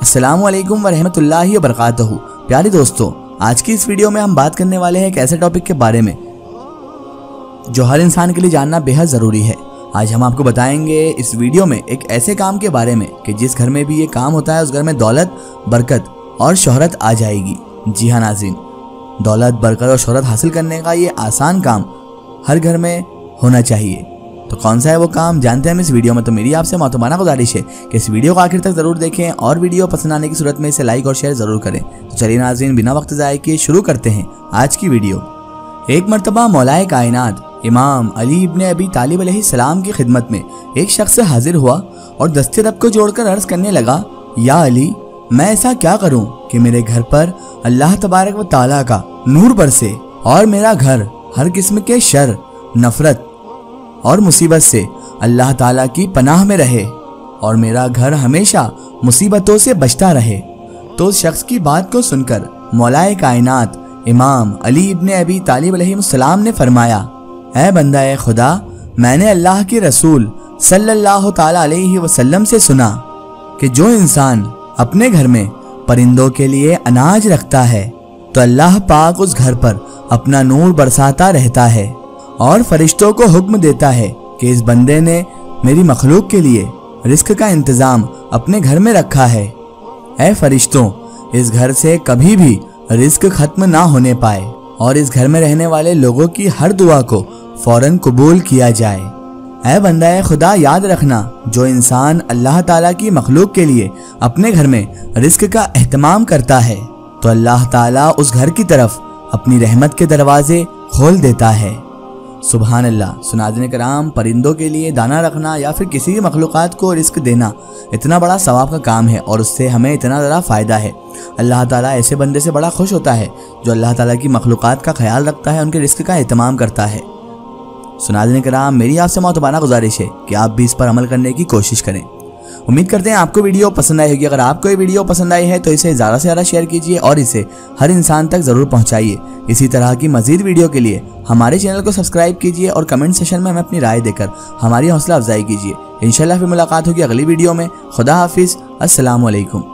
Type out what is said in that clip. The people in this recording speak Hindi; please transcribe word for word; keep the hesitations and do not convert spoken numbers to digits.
अस्सलामु अलैकुम वरहमतुल्लाहि वबरकातुहू। प्यारे दोस्तों, आज की इस वीडियो में हम बात करने वाले हैं एक ऐसे टॉपिक के बारे में जो हर इंसान के लिए जानना बेहद ज़रूरी है। आज हम आपको बताएंगे इस वीडियो में एक ऐसे काम के बारे में कि जिस घर में भी ये काम होता है उस घर में दौलत, बरकत और शोहरत आ जाएगी। जी हाँ नाज़रीन, दौलत, बरकत और शोहरत हासिल करने का ये आसान काम हर घर में होना चाहिए। तो कौन सा है वो काम, जानते हैं हम इस वीडियो में। तो मेरी आपसे मोहतबाना गुजारिश है कि इस वीडियो को आखिर तक ज़रूर देखें और वीडियो पसंद आने की सूरत में इसे लाइक और शेयर ज़रूर करें। तो चलिए नाज़रीन, बिना वक्त ज़ाये किए शुरू करते हैं आज की वीडियो। एक मरतबा मौलाए कायनात इमाम अली इब्न अबी तालिब अलैहिस्सलाम की खिदमत में एक शख्स हाजिर हुआ और दस्ते रब को जोड़कर अर्ज करने लगा, या अली, मैं ऐसा क्या करूं कि मेरे घर पर अल्लाह तबारक व तआला का नूर बरसे और मेरा घर हर किस्म के शर, नफरत और मुसीबत से अल्लाह ताला की पनाह में रहे और मेरा घर हमेशा मुसीबतों से बचता रहे। तो उस शख्स की बात को सुनकर मौलाए कायनात इमाम अली इब्न अबी तालिब अलैहिस्सलाम ने फरमाया, ऐ बंदा खुदा, मैंने अल्लाह के रसूल सल्लल्लाहु ताला अलैहि वसल्लम से सुना कि जो इंसान अपने घर में परिंदों के लिए अनाज रखता है तो अल्लाह पाक उस घर पर अपना नूर बरसाता रहता है और फरिश्तों को हुक्म देता है कि इस बंदे ने मेरी मखलूक के लिए रिस्क का इंतज़ाम अपने घर में रखा है। ऐ फरिश्तों, इस घर से कभी भी रिस्क खत्म ना होने पाए और इस घर में रहने वाले लोगों की हर दुआ को फौरन कबूल किया जाए। ऐ बंदा खुदा, याद रखना, जो इंसान अल्लाह ताला की मखलूक के लिए अपने घर में रिस्क का एहतमाम करता है तो अल्लाह ताला उस घर की तरफ अपनी रहमत के दरवाजे खोल देता है। सुभान अल्लाह। सुनाज़रीन कराम, परिंदों के लिए दाना रखना या फिर किसी भी मखलूक़ात को रिस्क देना इतना बड़ा सवाब का काम है और उससे हमें इतना ज़्यादा फ़ायदा है। अल्लाह ताला ऐसे बंदे से बड़ा खुश होता है जो अल्लाह ताला की मखलूक़ात का ख्याल रखता है, उनके रिस्क का एहतमाम करता है। सुनाज़रीन कराम, मेरी आपसे मोहतबाना गुजारिश है कि आप भी इस पर अमल करने की कोशिश करें। उम्मीद करते हैं आपको वीडियो पसंद आई होगी। अगर आपको ये वीडियो पसंद आई है तो इसे ज़्यादा से ज़्यादा शेयर कीजिए और इसे हर इंसान तक ज़रूर पहुंचाइए। इसी तरह की मज़ीद वीडियो के लिए हमारे चैनल को सब्सक्राइब कीजिए और कमेंट सेशन में हमें अपनी राय देकर हमारी हौसला अफजाई कीजिए। इंशाल्लाह फिर मुलाकात होगी अगली वीडियो में। खुदा हाफिज़। अस्सलामु अलैकुम।